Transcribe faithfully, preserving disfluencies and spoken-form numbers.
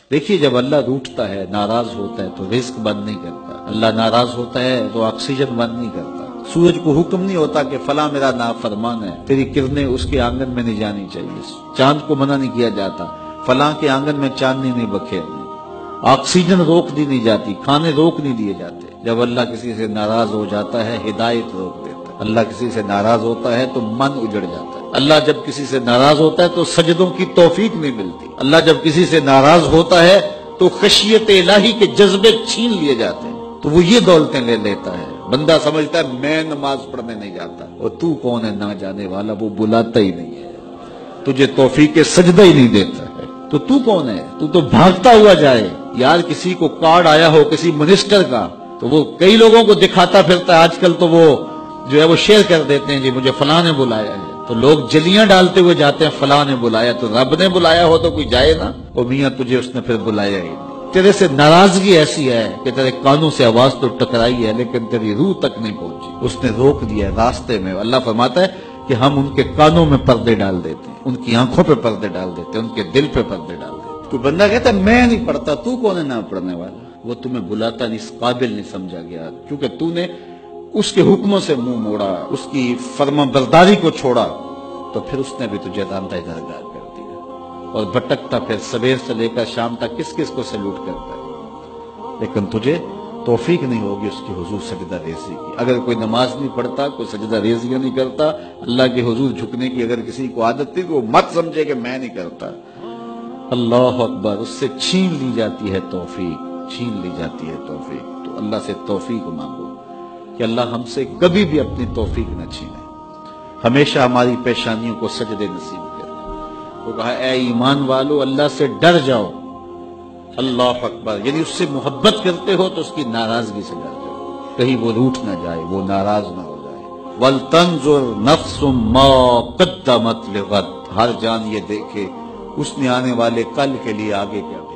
دیکھیے جب اللہ روٹھتا ہے، ناراض ہوتا ہے تو رزق بند نہیں کرتا، اللہ ناراض ہوتا ہے تو آکسیجن بند نہیں کرتا۔ سورج کو حکم نہیں ہوتا کہ فلاں میرا نافرمان ہے، تیری کرنیں اس کے آنگن میں نہیں جانی چاہیے۔ چاند کو منع نہیں کیا جاتا، فلاں کے آنگن میں چاندنی نہیں بکھیرنی۔ آکسیجن روک دی نہیں جاتی، کھانے روک نہیں دیے جاتے۔ جب اللہ کسی سے ناراض ہو جاتا ہے ہدایت روک دیتا ہے، اللہ کسی سے ناراض ہوتا ہے تو من اجڑ جاتا ہے، اللہ جب کسی سے ناراض ہوتا ہے تو سجدوں کی توفیق نہیں ملتی، اللہ جب کسی سے ناراض ہوتا ہے تو خشیت الہی کے جذبے چھین لیے جاتے ہیں، تو وہ یہ دولتیں لے لیتا ہے۔ بندہ سمجھتا ہے میں نماز پڑھنے نہیں جاتا، اور تو کون ہے نہ جانے والا، وہ بلاتا ہی نہیں ہے، تجھے توفیق سجدہ ہی نہیں دیتا ہے، تو تو کون ہے؟ تو تو بھاگتا ہوا جائے۔ یار کسی کو کارڈ آیا ہو کسی منسٹر کا تو وہ کئی لوگوں کو دکھاتا پھرتا ہے، آج کل تو وہ جو ہے وہ شیئر کر دیتے ہیں جی مجھے فلاں نے بلایا ہے، تو لوگ جلیاں ڈالتے ہوئے جاتے ہیں فلاں نے بلایا، تو رب نے بلایا ہو تو کوئی جائے نا، او میاں تجھے اس نے پھر بلایا ہی نہیں۔ تیرے سے ناراضگی ایسی ہے کہ تیرے کانوں سے آواز تو ٹکرائی ہے لیکن تیری روح تک نہیں پہنچی، اس نے روک دیا ہے راستے میں۔ اللہ فرماتا ہے کہ ہم ان کے کانوں میں پردے ڈال دیتے ہیں، ان کی آنکھوں پہ پردے ڈال دیتے ہیں، ان کے دل پہ پردے ڈال دیتے ہیں۔ کوئی بندہ کہتا ہے میں نہیں پڑھتا، تو کون ہے نہ پڑھنے والا؟ وہ تمہیں بلاتا نہیں، اس قابل نہیں سمجھا گیا، کیونکہ تو نے اس کے حکموں سے منہ موڑا، اس کی فرما برداری کو چھوڑا، تو پھر اس نے بھی تجھے راندہ درگاہ کر دیا، اور بھٹکتا پھر سویر سے لے کر شام تک کس کس کو سلوٹ کرتا ہے، لیکن تجھے توفیق نہیں ہوگی اس کی حضور سجدہ ریزی کی۔ اگر کوئی نماز نہیں پڑھتا، کوئی سجدہ ریزیاں نہیں کرتا، اللہ کے حضور جھکنے کی اگر کسی کو عادت تھی تو وہ مت سمجھے کہ میں نہیں کرتا۔ اللہ اکبر، اس سے چھین لی جاتی ہے توفیق، چھین لی جاتی ہے توفیق۔ تو اللہ سے توفیق مانگو کہ اللہ ہم سے کبھی بھی اپنی توفیق نہ چھینے، ہمیشہ ہماری پیشانیوں کو سجدے نصیب کرے۔ وہ کہا اے ایمان والو اللہ سے ڈر جاؤ، اللہ اکبر، یعنی اس سے محبت کرتے ہو تو اس کی ناراضگی سے ڈر جاؤ، کہیں وہ روٹھ نہ جائے، وہ ناراض نہ ہو جائے۔ وَلْتَنْظُرْ نَفْسٌ مَا قَدَّمَتْ لِغَدٍ، ہر جان یہ دیکھے اس نے آنے والے کل کے لیے آگے کیا